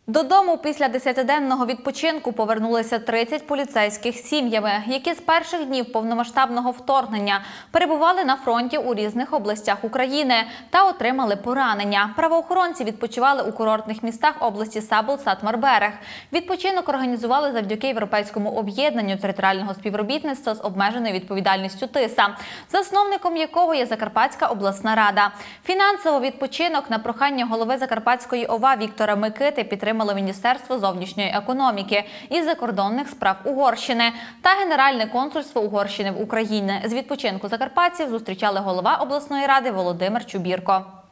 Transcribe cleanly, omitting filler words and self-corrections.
Додому після 10-денного відпочинку повернулися 30 поліцейських з сім'ями, які з перших днів повномасштабного вторгнення перебували на фронті у різних областях України та отримали поранення. Правоохоронці відпочивали у курортних містах області Сабол, Сатмар-Берег. Відпочинок організували завдяки Європейському об'єднанню територіального співробітництва з обмеженою відповідальністю ТИСА, засновником якого є Закарпатська обласна рада. Фінансово відпочинок на прохання голови Закарпатської ОВА Віктора Микити підтримали Міністерство зовнішньої економіки і закордонних справ Угорщини та Генеральне консульство Угорщини в Україні. З відпочинку закарпатців зустрічали голова обласної ради Володимир Чубірко.